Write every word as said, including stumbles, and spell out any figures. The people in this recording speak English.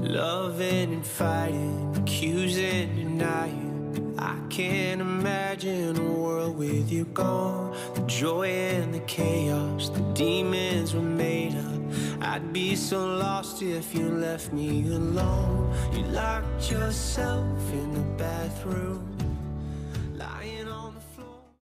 Loving and fighting, accusing, denying. I can't imagine a world with you gone. The joy and the chaos, the demons were made up. I'd be so lost if you left me alone. You locked yourself in the bathroom, lying